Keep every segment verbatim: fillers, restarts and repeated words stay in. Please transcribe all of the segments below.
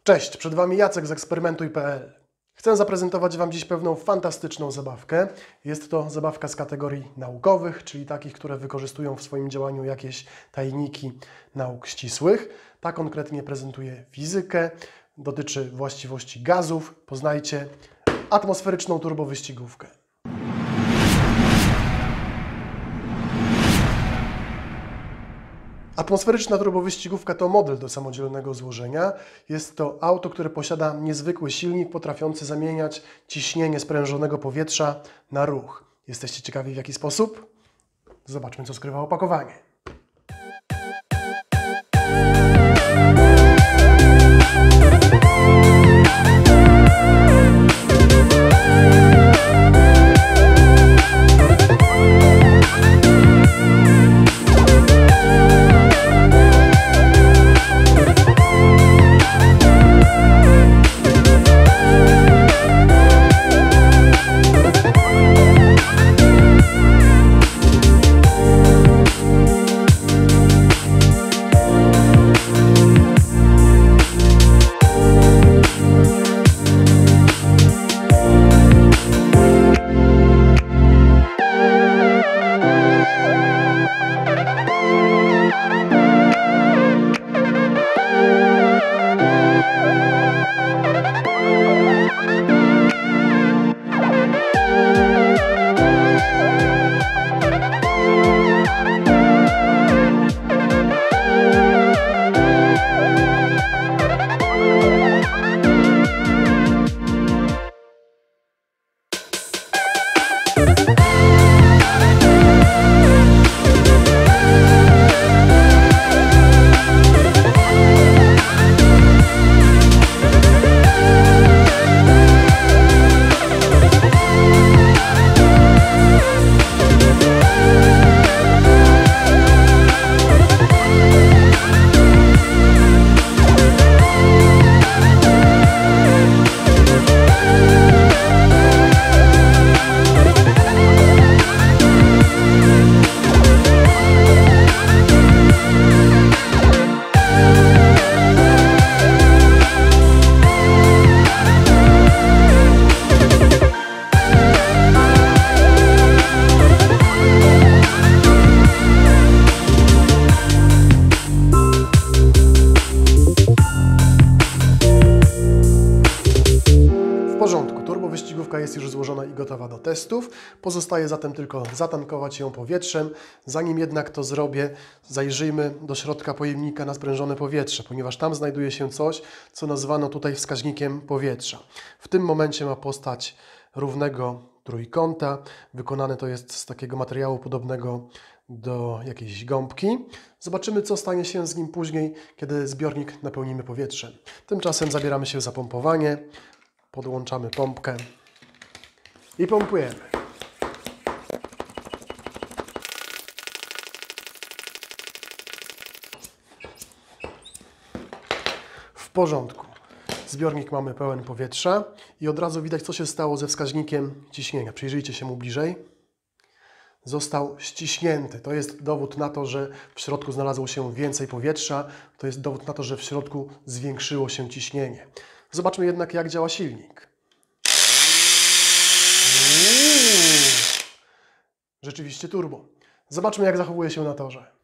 Cześć, przed Wami Jacek z eksperymentuj kropka p l. Chcę zaprezentować Wam dziś pewną fantastyczną zabawkę. Jest to zabawka z kategorii naukowych, czyli takich, które wykorzystują w swoim działaniu jakieś tajniki nauk ścisłych. Ta konkretnie prezentuje fizykę, dotyczy właściwości gazów. Poznajcie atmosferyczną turbowyścigówkę. Atmosferyczna turbowyścigówka to model do samodzielnego złożenia. Jest to auto, które posiada niezwykły silnik potrafiący zamieniać ciśnienie sprężonego powietrza na ruch. Jesteście ciekawi, w jaki sposób? Zobaczmy, co skrywa opakowanie. Turbowyścigówka jest już złożona i gotowa do testów. Pozostaje zatem tylko zatankować ją powietrzem. Zanim jednak to zrobię, zajrzyjmy do środka pojemnika na sprężone powietrze, ponieważ tam znajduje się coś, co nazwano tutaj wskaźnikiem powietrza. W tym momencie ma postać równego trójkąta. Wykonane to jest z takiego materiału podobnego do jakiejś gąbki. Zobaczymy, co stanie się z nim później, kiedy zbiornik napełnimy powietrzem. Tymczasem zabieramy się za pompowanie. Podłączamy pompkę i pompujemy. W porządku. Zbiornik mamy pełen powietrza i od razu widać, co się stało ze wskaźnikiem ciśnienia. Przyjrzyjcie się mu bliżej. Został ściśnięty. To jest dowód na to, że w środku znalazło się więcej powietrza. To jest dowód na to, że w środku zwiększyło się ciśnienie. Zobaczmy jednak, jak działa silnik. Uuu, rzeczywiście turbo. Zobaczmy, jak zachowuje się na torze.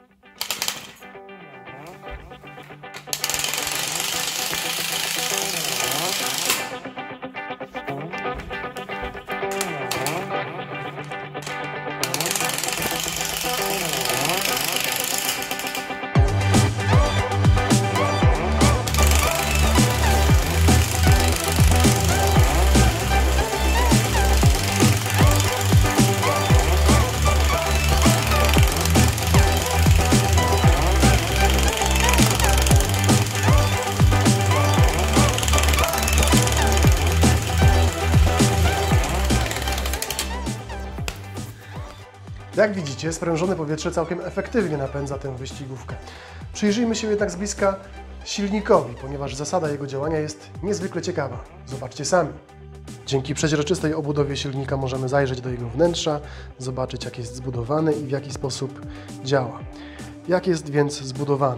Jak widzicie, sprężone powietrze całkiem efektywnie napędza tę wyścigówkę. Przyjrzyjmy się jednak z bliska silnikowi, ponieważ zasada jego działania jest niezwykle ciekawa. Zobaczcie sami. Dzięki przeźroczystej obudowie silnika możemy zajrzeć do jego wnętrza, zobaczyć, jak jest zbudowany i w jaki sposób działa. Jak jest więc zbudowany?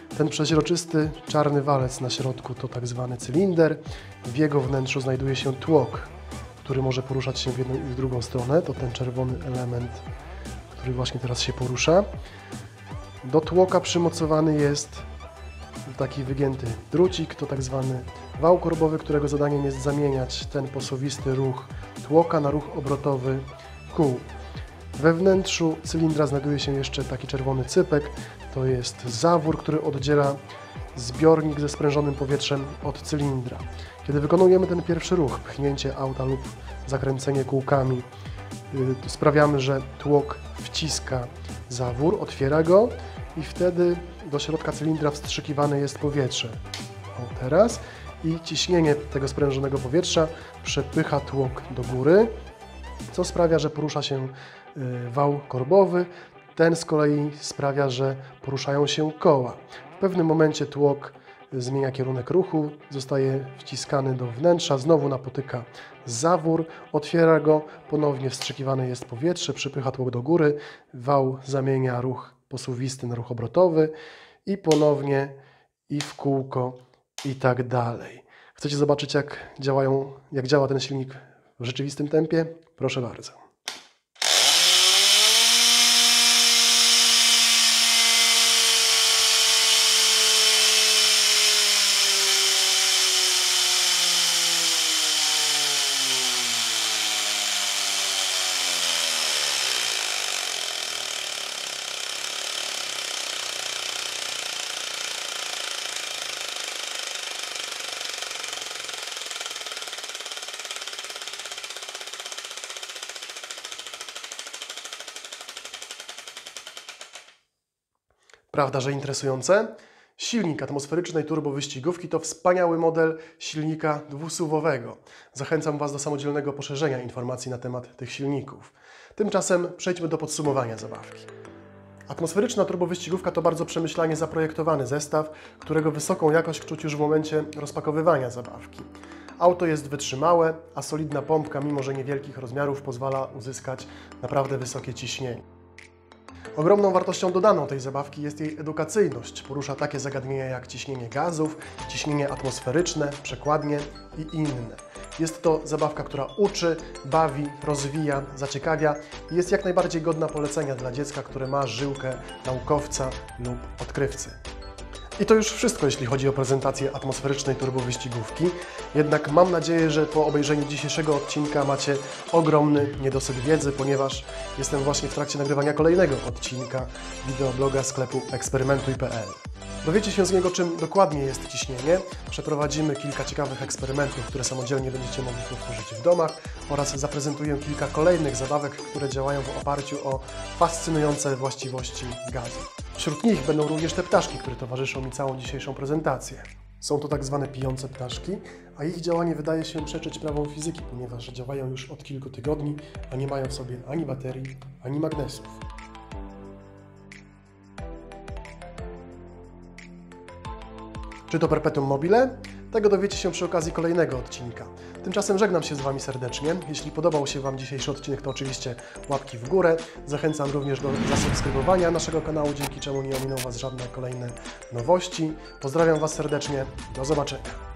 Ten przeźroczysty czarny walec na środku to tak zwany cylinder. W jego wnętrzu znajduje się tłok, który może poruszać się w jedną i w drugą stronę. To ten czerwony element, który właśnie teraz się porusza. Do tłoka przymocowany jest taki wygięty drucik, to tak zwany wał korbowy, którego zadaniem jest zamieniać ten posuwisty ruch tłoka na ruch obrotowy kół. We wnętrzu cylindra znajduje się jeszcze taki czerwony cypek, to jest zawór, który oddziela zbiornik ze sprężonym powietrzem od cylindra. Kiedy wykonujemy ten pierwszy ruch, pchnięcie auta lub zakręcenie kółkami, yy, sprawiamy, że tłok wciska zawór, otwiera go i wtedy do środka cylindra wstrzykiwane jest powietrze. O, teraz. I ciśnienie tego sprężonego powietrza przepycha tłok do góry, co sprawia, że porusza się yy, wał korbowy. Ten z kolei sprawia, że poruszają się koła. W pewnym momencie tłok zmienia kierunek ruchu, zostaje wciskany do wnętrza, znowu napotyka zawór, otwiera go, ponownie wstrzykiwane jest powietrze, przypycha tłok do góry, wał zamienia ruch posuwisty na ruch obrotowy i ponownie i w kółko i tak dalej. Chcecie zobaczyć, jak działają, jak działa ten silnik w rzeczywistym tempie? Proszę bardzo. Prawda, że interesujące? Silnik atmosferycznej turbowyścigówki to wspaniały model silnika dwusuwowego. Zachęcam Was do samodzielnego poszerzenia informacji na temat tych silników. Tymczasem przejdźmy do podsumowania zabawki. Atmosferyczna turbowyścigówka to bardzo przemyślanie zaprojektowany zestaw, którego wysoką jakość czuć już w momencie rozpakowywania zabawki. Auto jest wytrzymałe, a solidna pompka, mimo że niewielkich rozmiarów, pozwala uzyskać naprawdę wysokie ciśnienie. Ogromną wartością dodaną tej zabawki jest jej edukacyjność. Porusza takie zagadnienia jak ciśnienie gazów, ciśnienie atmosferyczne, przekładnie i inne. Jest to zabawka, która uczy, bawi, rozwija, zaciekawia i jest jak najbardziej godna polecenia dla dziecka, które ma żyłkę naukowca lub odkrywcy. I to już wszystko, jeśli chodzi o prezentację atmosferycznej turbowyścigówki. Jednak mam nadzieję, że po obejrzeniu dzisiejszego odcinka macie ogromny niedosyt wiedzy, ponieważ jestem właśnie w trakcie nagrywania kolejnego odcinka wideobloga sklepu eksperymentuj kropka p l. Dowiecie się z niego, czym dokładnie jest ciśnienie, przeprowadzimy kilka ciekawych eksperymentów, które samodzielnie będziecie mogli powtórzyć w domach oraz zaprezentuję kilka kolejnych zabawek, które działają w oparciu o fascynujące właściwości gazu. Wśród nich będą również te ptaszki, które towarzyszą mi całą dzisiejszą prezentację. Są to tak zwane pijące ptaszki, a ich działanie wydaje się przeczyć prawom fizyki, ponieważ działają już od kilku tygodni, a nie mają w sobie ani baterii, ani magnesów. Czy to perpetuum mobile? Tego dowiecie się przy okazji kolejnego odcinka. Tymczasem żegnam się z Wami serdecznie. Jeśli podobał się Wam dzisiejszy odcinek, to oczywiście łapki w górę. Zachęcam również do zasubskrybowania naszego kanału, dzięki czemu nie ominą Was żadne kolejne nowości. Pozdrawiam Was serdecznie. Do zobaczenia.